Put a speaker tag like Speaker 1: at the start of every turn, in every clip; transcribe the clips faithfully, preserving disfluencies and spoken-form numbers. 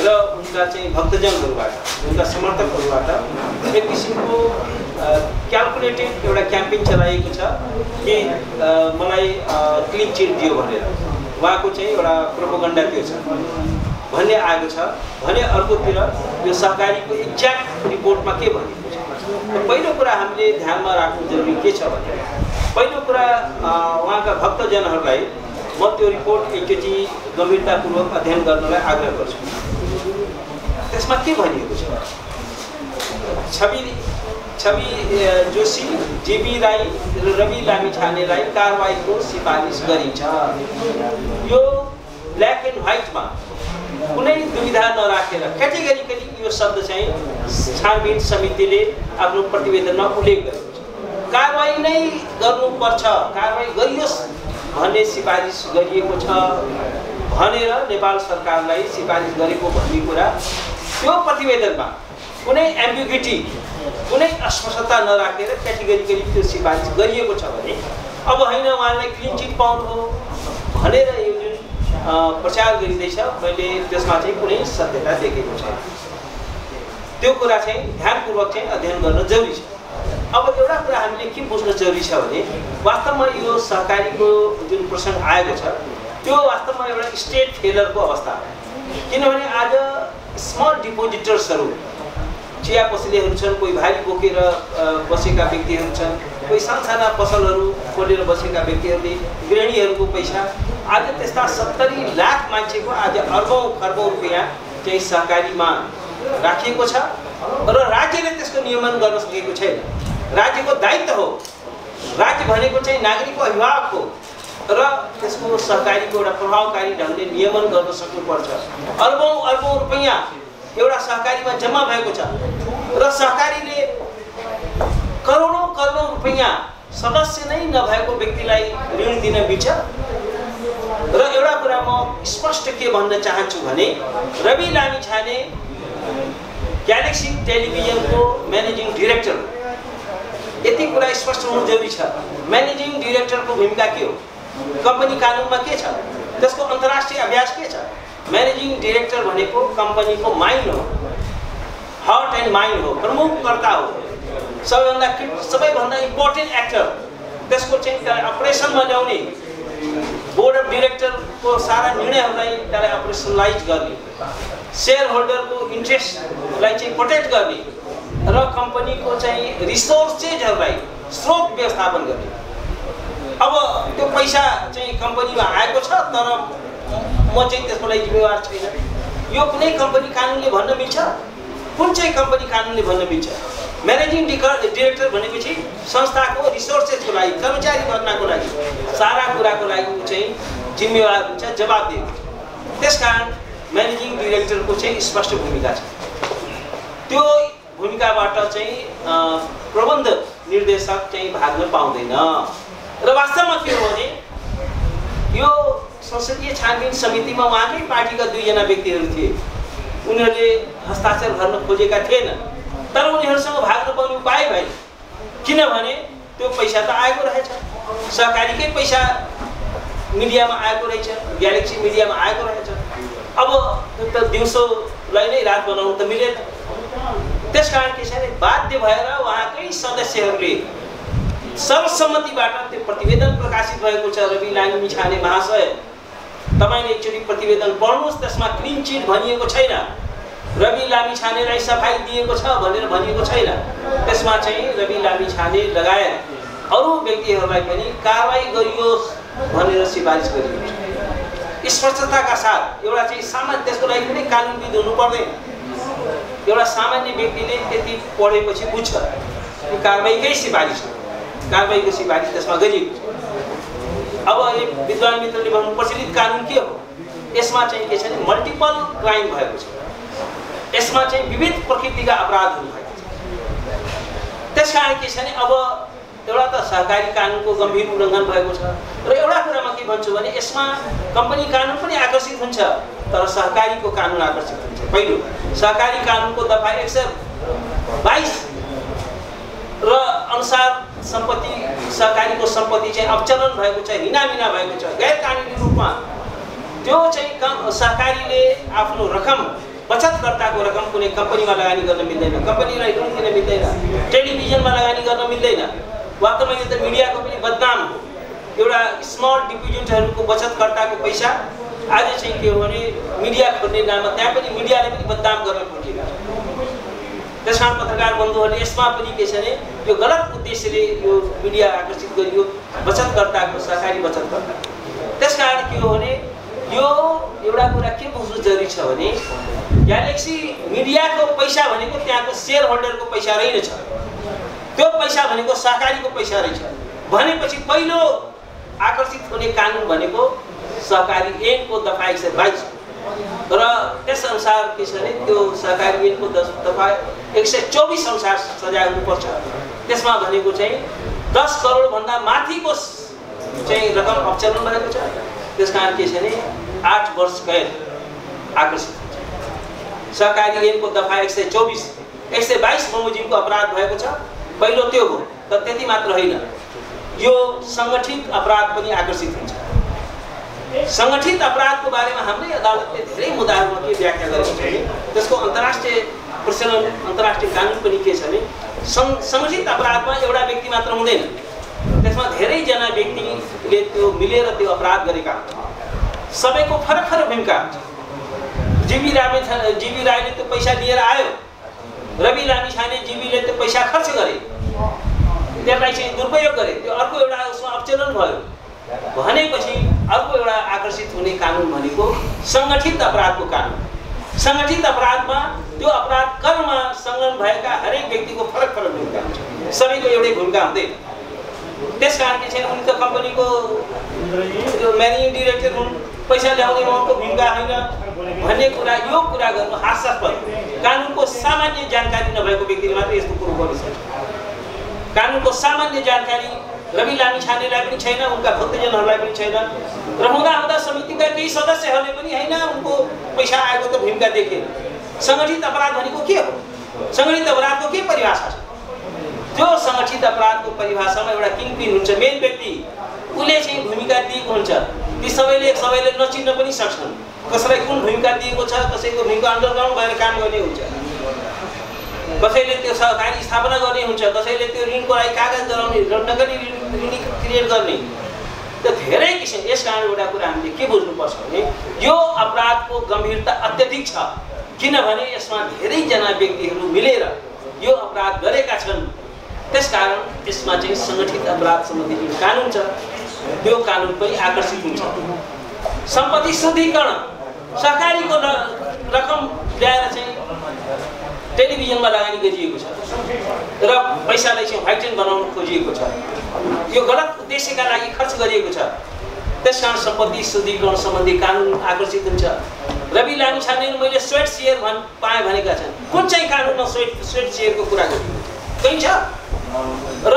Speaker 1: उनका चाहिँ भक्तजनहरूबाट उनका समर्थकहरूबाट एक किसिमको क्याल्कुलेटेड एउटा क्याम्पेन चलाइएको छ कि मलाई क्लिन चिट दियो भनेर उहाँको चाहिँ एउटा प्रोपोगन्डा त्यो छ भन्ने आएको छ भने अर्कोतिर यो सहकारीको एक्ज्याक्ट रिपोर्टमा के भनिएको छ। पहिलो कुरा हामीले ध्यानमा राख्नु जरुरी के छ भने पहिलो कुरा उहाँका भक्तजनहरूलाई म त्यो रिपोर्ट एकचोटि गम्भीरतापूर्वक अध्ययन गर्नलाई आग्रह गर्छु। त्यसमा के भनिएको छ? छवि छवि जोशी, जेबी राई र रवि लामिछानेलाई कारबाहीको सिफारिस गरिन्छ। यो ब्ल्याक एन्ड व्हाइटमा कुनै दुविधा नराखेर क्याटेगोरिकली यो शब्द चाहिँ छानबिन समितिले आफ्नो प्रतिवेदनमा उल्लेख गरेको छ। कारबाही नै गर्नुपर्छ, कारबाही गरियोस् भन्ने सिफारिस गरिएको छ भनेर नेपाल सरकारलाई सिफारिस गरेको भन्ने कुरा त्यो प्रतिवेदनमा कुनै एम्बिग्युटी कुनै अस्पष्टता नराखेर क्याटेगोरिकली त्यो सिफारिस गरिएको छ भने अब होइन उहाँलाई क्लिन चिट पाउनु हो भनेर यो जुन प्रचार गरिँदैछ मैले त्यसमा चाहिँ कुनै सत्यता देखेको छैन। त्यो कुरा चाहिँ ध्यानपूर्वक चाहिँ अध्ययन गर्न जरुरी छ। अब एउटा कुरा हामीले के बुझ्न जरुरी छ भने वास्तवमा यो सहकारीको जुन प्रसङ्ग आएको छ त्यो वास्तवमा एउटा स्टेट फेलरको अवस्था हो। किनभने आज स्मल डिपोजिटर्सहरू चिया पसलेहरू छन्, कोही भारी बोकेर बसेका व्यक्तिहरू छन्, कोही सानसाना पसलहरू खोलेर बसेका व्यक्तिहरूले गृहिणीहरूको पैसा आज त्यस्ता सत्तरी लाख मान्छेको आज अर्बौँ खर्बौँ रुपियाँ चाहिँ सहकारीमा राखिएको छ र राज्यले त्यसको नियमन गर्न सकेको छैन। राज्यको दायित्व हो, राज्य भनेको चाहिँ नागरिकको अभिभावक हो र त्यसको सहकारीको एउटा प्रभावकारी ढङ्गले नियमन गर्न सक्नुपर्छ। अर्बौँ अर्बौँ रुपियाँ एउटा सहकारीमा जम्मा भएको छ र सहकारीले करोडौँ करोडौँ रुपियाँ सदस्य नै नभएको व्यक्तिलाई ऋण दिन मिल्छ। र एउटा कुरा म स्पष्ट के भन्न चाहन्छु भने रवि लामिछाने ग्यालेक्सी टेलिभिजनको म्यानेजिङ डिरेक्टर, यति कुरा स्पष्ट हुनु जरुरी छ। म्यानेजिङ डिरेक्टरको भूमिका के हो? कम्पनी कानुनमा के छ? त्यसको अन्तर्राष्ट्रिय अभ्यास के छ? म्यानेजिङ डिरेक्टर भनेको कम्पनीको माइन्ड हो, हार्ट एन्ड माइन्ड हो, प्रमुखकर्ता हो, सबैभन्दा सबैभन्दा इम्पोर्टेन्ट एक्टर। त्यसको चाहिँ त्यसलाई अपरेसनमा ल्याउने, बोर्ड अफ डिरेक्टरको सारा निर्णयहरूलाई त्यसलाई अपरेसनलाइज गर्ने, सेयर होल्डरको इन्ट्रेस्टलाई चाहिँ प्रोटेक्ट गर्ने र कम्पनीको चाहिँ रिसोर्सेसहरूलाई स्रोत व्यवस्थापन गर्ने। अब त्यो पैसा चाहिँ कम्पनीमा आएको छ तर म चाहिँ त्यसको लागि जिम्मेवार छैन। यो कुनै कम्पनी कानुनले भन्न मिल्छ? कुन चाहिँ कम्पनी कानुनले भन्न मिल्छ? म्यानेजिङ डिरेक्टर भनेपछि संस्थाको रिसोर्सेसको लागि, कर्मचारी भर्नाको लागि, सारा कुराको लागि चाहिँ जिम्मेवार हुन्छ, जवाबदेही हुन्छ। त्यसकारण म्यानेजिङ डिरेक्टरको चाहिँ स्पष्ट भूमिका छ। त्यो भूमिकाबाट चाहिँ प्रबन्ध निर्देशक चाहिँ भाग्न पाउँदैन। र वास्तवमा के हो भने यो संसदीय छानबिन समितिमा उहाँकै पार्टीका दुईजना व्यक्तिहरू थिए, उनीहरूले हस्ताक्षर गर्न खोजेका थिएन तर उनीहरूसँग भाग्न पाउने उपाय भएन। किनभने त्यो पैसा त आएको रहेछ, सहकारीकै पैसा मिडियामा आएको रहेछ, ग्यालेक्सी मिडियामा आएको रहेछ। अब त दिउँसोलाई नै रात बनाउनु त मिलेन। त्यसकारण के छ भने बाध्य भएर उहाँकै सदस्यहरूले सर्वसम्मतिबाट त्यो प्रतिवेदन प्रकाशित भएको छ। रवि लामिछाने महाशय, तपाईले एकचोटि प्रतिवेदन पढ्नुहोस्, त्यसमा क्लिन चिट भनिएको छैन, रवि लामिछानेलाई सफाई दिएको छ भनेर भनिएको छैन। त्यसमा चाहिँ रवि लामिछाने लगायत अरू व्यक्तिहरूलाई पनि कारबाही गरियोस् भनेर सिफारिस गरिएको छ। स्पष्टताका साथ एउटा चाहिँ सामान्य, त्यसको लागि कुनै कानुनविद हुनु पर्दैन, एउटा सामान्य व्यक्तिले त्यति पढेपछि बुझ्छ कि कारबाहीकै सिफारिस हो, कारबाहीको सिफारिस त्यसमा गरिएको छ। अब एक विद्वान मित्रले भन्नु प्रचलित कानुन के हो? यसमा चाहिँ के छ भने मल्टिपल क्राइम भएको छ, यसमा चाहिँ विविध प्रकृतिका अपराधहरू भएको छ। त्यसकारण के छ भने अब एउटा त सहकारी कानुनको गम्भीर उल्लङ्घन भएको छ र एउटा कुरामा के भन्छु भने यसमा कम्पनी कानुन पनि आकर्षित हुन्छ तर सहकारीको कानुन आकर्षित हुन्छ। पहिलो, सहकारी कानुनको दफा एक सय बाइस र अनुसार सम्पत्ति, सहकारीको सम्पत्ति चाहिँ अवचलन भएको छ, हिनामिना भएको छ गैर कानुनी रूपमा। त्यो चाहिँ सहकारीले आफ्नो रकम बचतकर्ताको रकम कुनै कम्पनीमा लगानी गर्न मिल्दैन, कम्पनीलाई ऋण दिन मिल्दैन, टेलिभिजनमा लगानी गर्न मिल्दैन। वास्तवमा यो त मिडियाको पनि बदनाम हो। एउटा स्मल डिपोजिटहरूको बचतकर्ताको पैसा आज चाहिँ के हो भने मिडिया खोल्ने नाममा त्यहाँ पनि मिडियाले पनि बदनाम गर्न खोजेका छन्। त्यसकारण पत्रकार बन्धुहरूले यसमा पनि के छ भने यो गलत उद्देश्यले यो मिडिया आकर्षित गरियो बचतकर्ताको, सहकारी बचतकर्ता। त्यसकारण के हो भने यो एउटा कुरा के बुझ्नु जरुरी छ भने ग्यालेक्सी मिडियाको पैसा भनेको त्यहाँको शेयर होल्डरको पैसा रहेनछ, त्यो पैसा भनेको सहकारीको पैसा रहेछ। भनेपछि पहिलो आकर्षित हुने कानुन भनेको सहकारी ऐनको दफा एक सय बाइस र त्यसअनुसार के छ भने त्यो सहकारी ऐनको दफा एक सय चौबिस अनुसार सजाय हुनुपर्छ। त्यसमा भनेको चाहिँ दस करोड भन्दा माथिको चाहिँ रकम अवचलन भएको छ। त्यसकारण के छ भने आठ वर्ष कैद आकर्षित हुन्छ। सहकारी ऐनको दफा एक सय चौबिस एक सय बाइस बमोजिमको अपराध भएको छ। पहिलो त्यो हो, तर त्यति मात्र होइन, यो संगठित अपराध पनि आकर्षित हुन्छ। संगठित अपराधको बारेमा हाम्रै अदालतले धेरै मुद्दाहरूमा के व्याख्या गरेको छ भने त्यसको अन्तर्राष्ट्रिय प्रचलन, अन्तर्राष्ट्रिय कानुन पनि के छ भने संगठित अपराधमा एउटा व्यक्ति मात्र हुँदैन, त्यसमा धेरैजना व्यक्तिले त्यो मिलेर त्यो अपराध गरेका हुन्छन्। सबैको फरक फरक भूमिका हुन्छ। जीवी राय जीवी रायले त्यो पैसा लिएर आयो, रवि लामिछाने जीवीले त्यो पैसा खर्च गरे, त्यसलाई चाहिँ दुरुपयोग गरे, त्यो अर्को एउटा उसमा अवचलन भयो। भनेपछि अर्को एउटा आकर्षित हुने कानुन भनेको संगठित अपराधको कानुन। संगठित अपराधमा त्यो अपराध कर्ममा संलग्न भएका हरेक व्यक्तिको फरक फरक भूमिका हुन्छ, सबैको एउटै भूमिका हुँदैन। त्यसकारण के छ उनी त कम्पनीको म्यानेजिङ डिरेक्टर हुन्, पैसा ल्याउने उहाँको भूमिका होइन भन्ने कुरा, यो कुरा गर्नु हास्यास्पद। कानुनको सामान्य जानकारी नभएको व्यक्तिले मात्र यस्तो कुरो गर्न सक्छ। कानुनको सामान्य जानकारी रवि लामिछानेलाई पनि छैन, उनका भक्तजनहरूलाई पनि छैन र हुँदा हुँदा समितिका केही सदस्यहरूले पनि होइन उनको पैसा आएको त भूमिका देखे। संगठित अपराध भनेको के हो? संगठित अपराधको के परिभाषा छ? जो संगठित अपराधको परिभाषामा एउटा किङपिन हुन्छ, मेन व्यक्ति, उसले चाहिँ भूमिका दिएको हुन्छ। ती सबैले सबैले नचिन्न पनि सक्छन् कसैलाई कुन भूमिका दिएको छ, कसैको भूमिका अन्डरग्राउन्ड भएर काम गर्ने हुन्छ, कसैले त्यो सहकारी स्थापना गर्ने हुन्छ, कसैले त्यो ऋणको लागि कागज गराउने, नगदी ऋण क्रिएट गर्ने, त्यो धेरै किसिम। यसकारण एउटा कुरा हामीले के बुझ्नुपर्छ भने यो अपराधको गम्भीरता अत्यधिक छ, किनभने यसमा धेरैजना व्यक्तिहरू मिलेर यो अपराध गरेका छन्। त्यसकारण यसमा चाहिँ सङ्गठित अपराध सम्बन्धी जुन कानुन छ त्यो कानुन पनि आकर्षित हुन्छ। सम्पत्ति शुद्धिकरण, सहकारीको रकम ल्याएर चाहिँ टेलिभिजनमा लगानी गरिएको छ र पैसालाई चाहिँ व्हाइटेन बनाउन खोजिएको छ, यो गलत उद्देश्यका लागि खर्च गरिएको छ। त्यसकारण सम्पत्ति शुद्धिकरण सम्बन्धी कानुन आकर्षित हुन्छ। रवि लामिछानेले मैले स्वेट सेयर भन् पाएँ भनेका छन्, कुन चाहिँ कानुनमा स्वेट स्वेट सेयरको कुरा गरिएको कहीँ छ? र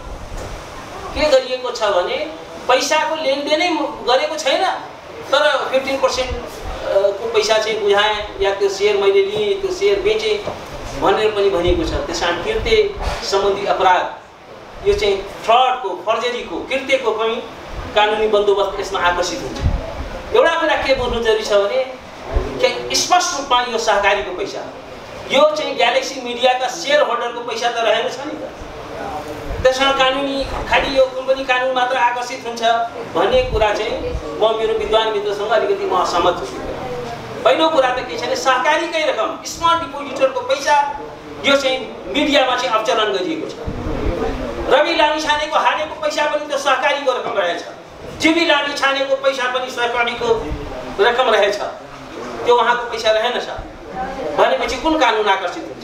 Speaker 1: के गरिएको छ भने पैसाको लेनदेनै गरेको छैन, तर फिफ्टिन पर्सेन्ट को पैसा चाहिँ बुझाएँ या त्यो सेयर मैले लिएँ, त्यो सेयर बेचेँ भनेर पनि भनिएको छ। त्यसकारण कृत्य सम्बन्धी अपराध, यो चाहिँ फ्रडको, फर्जरीको, कृत्यको पनि कानुनी बन्दोबस्त यसमा आकर्षित हुन्छ। एउटा कुरा के बुझ्नु जरुरी छ भने के स्पष्ट रूपमा यो सहकारीको पैसा, यो चाहिँ ग्यालेक्सी मिडियाका सेयर होल्डरको पैसा त रहेन छ नि त। त्यसकारण कानुनी खालि यो कम्पनी कानुन मात्र आकर्षित हुन्छ भन्ने कुरा चाहिँ म मेरो विद्वान मित्रसँग अलिकति म असहमत छु। पहिलो कुरा त के छ भने सहकारीकै रकम, स्मल डिपोजिटरको पैसा यो चाहिँ मिडियामा चाहिँ अवचलन गरिएको छ। रवि लामिछानेको हारेको पैसा पनि त्यो सहकारीको रकम रहेछ, जीवी लामिछानेको पैसा पनि सहकारीको रकम रहेछ, त्यो उहाँको पैसा रहेनछ। भनेपछि कुन कानुन आकर्षित हुन्छ?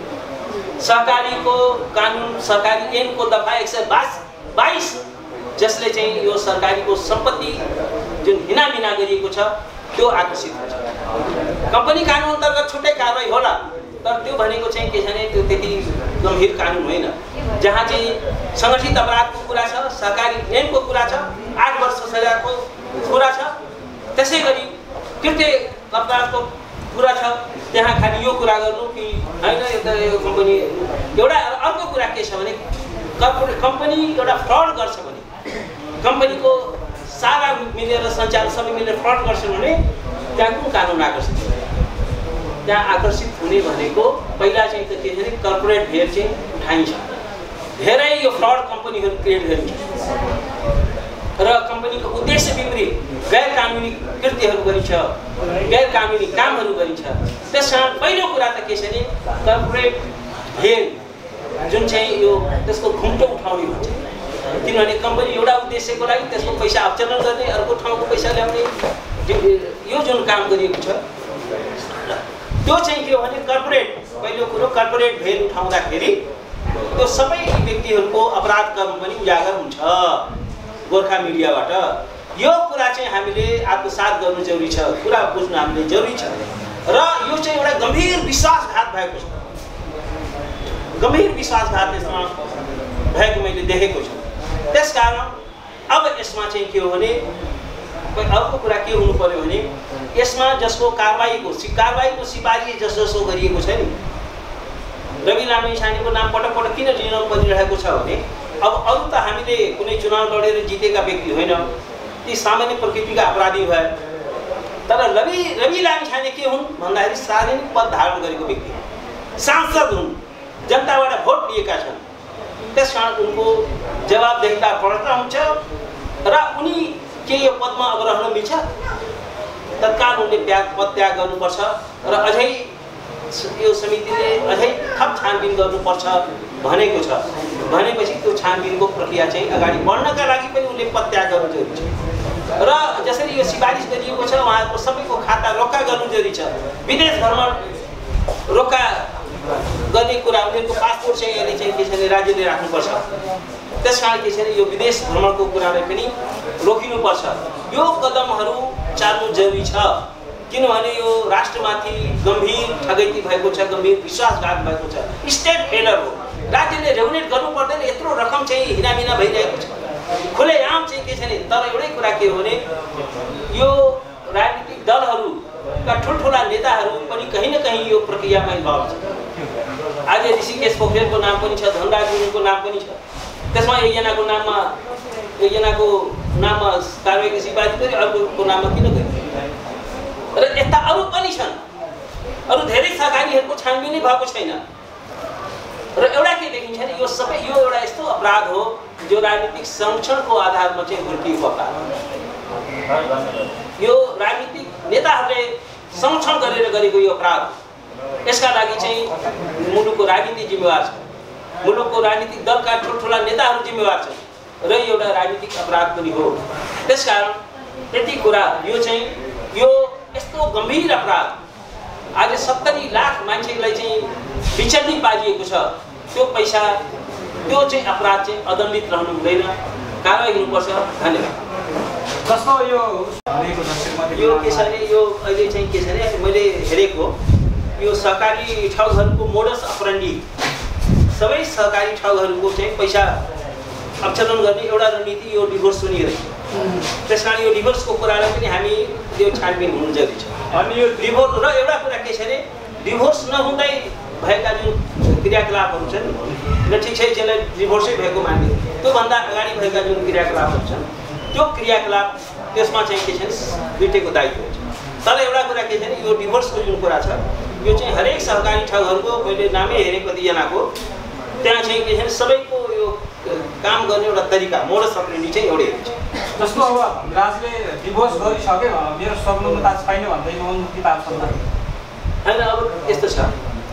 Speaker 1: सहकारीको कानुन, सहकारी ऐनको दफा एक सय बाइस जसले चाहिँ यो सरकारीको सम्पत्ति जुन हिनामिना गरिएको छ त्यो आकर्षित हुन्छ। कम्पनी कानुन अन्तर्गत छुट्टै कारवाही होला, तर त्यो भनेको चाहिँ के छ भने त्यो त्यति गम्भीर कानुन होइन, जहाँ चाहिँ सङ्गठित अपराधको कुरा छ, सहकारी ऐनको कुरा छ, आठ वर्ष सजाको कुरा छ। त्यसै गरी कृत्य अपराधको कुरा छ, त्यहाँ खालि यो कुरा गर्नु कि होइन यो कम्पनी। एउटा अर्को कुरा के छ भने कम्पनी एउटा फ्रड गर्छ भने, कम्पनीको सारा मिलेर सञ्चालन सबै मिलेर फ्रड गर्छन् भने त्यहाँ कुन कानुन आकर्षित हुन्छ? त्यहाँ आकर्षित हुने भनेको पहिला चाहिँ त के छ कर्पोरेट भेर चाहिँ उठाइन्छ। धेरै यो फ्रड कम्पनीहरू क्रिएट गरिन्छ र कम्पनीको उद्देश्य विपरीत गैर कानुनी कृत्यहरू गरिन्छ, गैर कानुनी कामहरू गरिन्छ। त्यसकारण पहिलो कुरा त के छ भने कर्पोरेट भेर जुन चाहिँ यो त्यसको घुम्टो उठाउने भन्छ, किनभने कम्पनी एउटा उद्देश्यको लागि त्यसको पैसा अवचलन गर्ने, अर्को ठाउँको पैसा ल्याउने, यो जुन काम गरिएको छ त्यो चाहिँ के हो भने कर्पोरेट, पहिलो कुरो कर्पोरेट भेर उठाउँदाखेरि त्यो सबै व्यक्तिहरूको अपराध कर्म पनि उजागर हुन्छ गोर्खा मिडियाबाट। यो कुरा चाहिँ हामीले आत्मसात गर्नु जरुरी छ, कुरा बुझ्नु हामीले जरुरी छ र यो चाहिँ एउटा गम्भीर विश्वासघात भएको छ, गम्भीर विश्वासघात यसमा भएको मैले देखेको छु। त्यसकारण अब यसमा चाहिँ के हो भने अर्को कुरा के हुनु पर्यो भने यसमा जसको कारबाहीको कारबाहीको सिफारिस जस जसो गरिएको छ नि, रवि लामिछानेको नाम पटक पटक किन लिन परिरहेको छ भने अब अरू त हामीले कुनै चुनाव लडेर जितेका व्यक्ति होइन, ती सामान्य प्रकृतिका अपराधी भए, तर रवि रवि लामिछाने के हुन् भन्दाखेरि सार्वजनिक पद धारण गरेको व्यक्ति, सांसद हुन्, जनताबाट भोट लिएका छन्। त्यसकारण उनको जवाबदेहिता बढ्ता हुन्छ र उनी के यो पदमा अब रहन मिल्छ, तत्काल उनले त्याग पद त्याग गर्नुपर्छ र अझै यो समितिले अझै थप छानबिन गर्नुपर्छ भनेको छ। भनेपछि त्यो छानबिनको प्रक्रिया चाहिँ अगाडि बढ्नका लागि पनि उनले पद त्याग गर्नु जरुरी छ र जसरी यो सिफारिस गरिएको छ उहाँहरूको सबैको खाता रोक्का गर्नु जरुरी छ। विदेश भ्रमण रोक्का गर्ने कुरा, उनीहरूको पासपोर्ट चाहिँ अहिले चाहिँ के छ भने राज्यले राख्नुपर्छ। त्यसकारण के छ भने यो विदेश भ्रमणको कुरालाई पनि रोकिनुपर्छ। यो कदमहरू चाल्नु जरुरी छ, किनभने यो राष्ट्रमाथि गम्भीर ठगैती भएको छ, गम्भीर विश्वासघात भएको छ, स्टेट फेलर हो। राज्यले रेगुलेट गर्नु पर्दैन, यत्रो रकम चाहिँ हिनामिना भइरहेको छ खुलेआम चाहिँ के छ भने। तर एउटै कुरा के हो भने यो राजनीतिक दलहरूका ठुल्ठुला नेताहरू पनि कहीँ न कहीँ यो प्रक्रियामा इन्भल्भ छ। आज ऋषिकेश पोखरेलको नाम पनि छ, धनराज गुरुङको नाम पनि छ, त्यसमा एकजनाको नाममा एकजनाको नाममा कारबाहीको सिफारिस गरी अर्कोको नाममा किन गयो र यस्ता अरू पनि छन्। अरू धेरै सहकारीहरूको छानबिनै भएको छैन र एउटा के देखिन्छ भने यो सबै यो एउटा यस्तो अपराध हो जो राजनीतिक संरक्षणको आधारमा चाहिँ हुर्किएको अपराध। यो राजनीतिक नेताहरूले संरक्षण गरेर गरेको यो अपराध। यसका लागि चाहिँ मुलुकको राजनीति जिम्मेवार छ, मुलुकको राजनीतिक दलका ठुल्ठुला नेताहरू जिम्मेवार छन् र एउटा राजनीतिक अपराध पनि हो। त्यसकारण त्यति कुरा यो चाहिँ यो यस्तो गम्भीर अपराध आज सत्तरी लाख मान्छेलाई चाहिँ विचलित पारिएको छ। त्यो पैसा त्यो चाहिँ अपराध चाहिँ अदण्डित रहनु हुँदैन, कारवाही हुनुपर्छ। धन्यवाद।
Speaker 2: जस्तो यो
Speaker 1: यो के छ भने यो अहिले चाहिँ के छ भने मैले हेरेको यो सहकारी ठगहरूको मोडस अपरेन्डी, सबै सहकारी ठगहरूको चाहिँ पैसा अवचलन गर्ने एउटा रणनीति यो डिभोर्स पनि रहेछ। त्यसकारण यो डिभोर्सको कुरालाई पनि हामी यो छानबिन हुनु जरुरी छ। अनि यो डिभोर्स र एउटा कुरा के छ भने डिभोर्स नहुँदै भएका जुन क्रियाकलापहरू छन् र ठिक छ यसलाई डिभोर्सै भएको मान्ने, त्योभन्दा अगाडि भएका जुन क्रियाकलापहरू छन् त्यो क्रियाकलाप त्यसमा चाहिँ के छ भने दुईटैको दायित्व हुन्छ। तर एउटा कुरा के छ भने यो डिभोर्सको जुन कुरा छ यो चाहिँ हरेक सहकारी ठगहरूको मैले नामै हेरेँ कतिजनाको, त्यहाँ चाहिँ के छ भने सबैको यो काम गर्ने एउटा तरिका मोडस अपरेन्डी चाहिँ एउटै हुन्छ।
Speaker 2: जस्तो अब राजले डिभोर्स गरिसक्यो, मेरो सक्नुता छैन भन्दै नमुक्ति पाएको छ
Speaker 1: होइन। अब यस्तो छ,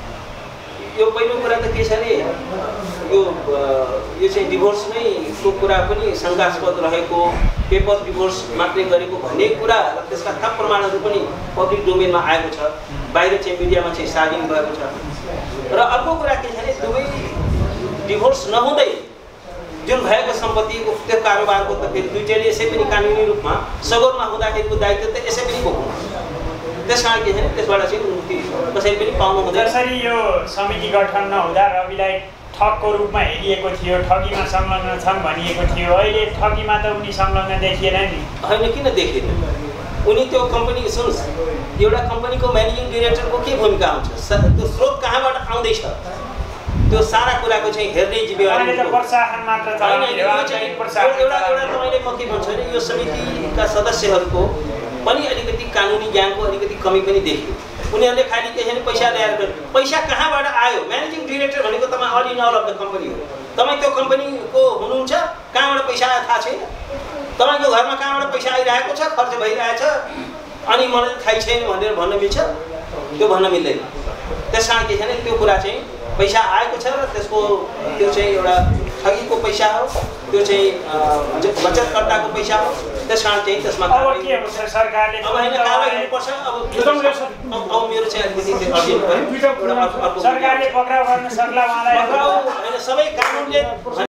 Speaker 1: यो पहिलो कुरा त के छ भने यो यो चाहिँ डिभोर्स नै को कुरा पनि शङ्कास्पद रहेको, पेपर डिभोर्स मात्रै गरेको भन्ने कुरा र त्यसका थप प्रमाणहरू पनि पब्लिक डोमेनमा आएको छ, बाहिर चाहिँ मिडियामा चाहिँ सार्वजनिक भएको छ। र अर्को कुरा के छ भने दुवै डिभोर्स नहुँदै जुन भएको सम्पत्तिको त्यो कारोबारको त फेरि दुईटैले यसै पनि कानुनी रूपमा सगोरमा हुँदाखेरिको दायित्व त यसै पनि बोक्नु। त्यसकारण के छ भने त्यसबाट चाहिँ मुक्ति कसैले पनि पाउनु हुँदैन।
Speaker 3: जसरी यो समिति गठन नहुँदा रविलाई ठगको रूपमा हेरिएको थियो, ठगीमा संलग्न छन् भनिएको थियो, अहिले ठगीमा त उनी संलग्न देखिएन नि।
Speaker 1: होइन, किन देखिएन? उनी त्यो कम्पनी सुन्नुहोस्, एउटा कम्पनीको म्यानेजिङ डिरेक्टरको के भूमिका हुन्छ, त्यो स्रोत कहाँबाट आउँदैछ त्यो सारा कुराको चाहिँ हेर्ने जिम्मेवारी
Speaker 3: प्रोत्साहन मात्र छैन।
Speaker 1: एउटा एउटा तपाईँले म के भन्छु भने यो समितिका सदस्यहरूको पनि अलिकति कानुनी ज्ञानको अलिकति कमी पनि देखियो। उनीहरूले खालि त्यसरी पैसा ल्याएर पैसा कहाँबाट आयो म्यानेजिङ डिरेक्टर भनेको तपाईँ all in all of the company हो तपाईँ त्यो कम्पनीको हुनुहुन्छ कहाँबाट पैसा आयो थाहा छैन तपाईँको घरमा कहाँबाट पैसा आइरहेको छ खर्च भइरहेछ अनि मलाई थाहै छैन भनेर भन्न मिल्छ त्यो भन्न मिल्दैन त्यस कारण के छैन त्यो कुरा चाहिँ पैसा आएको छ र त्यसको त्यो चाहिँ एउटा ठगीको पैसा हो त्यो चाहिँ बचतकर्ताको पैसा हो त्यस कारण चाहिँ त्यसमा
Speaker 3: अब के हुन्छ सरकारले
Speaker 1: अब होइन कारबाही हुनुपर्छ अब अब मेरो चाहिँ अलिकति अर्जेन्ट भयो
Speaker 3: सरकारले पक्राउ गर्न सक्ला उहाँलाई
Speaker 1: होइन सबै कानुनले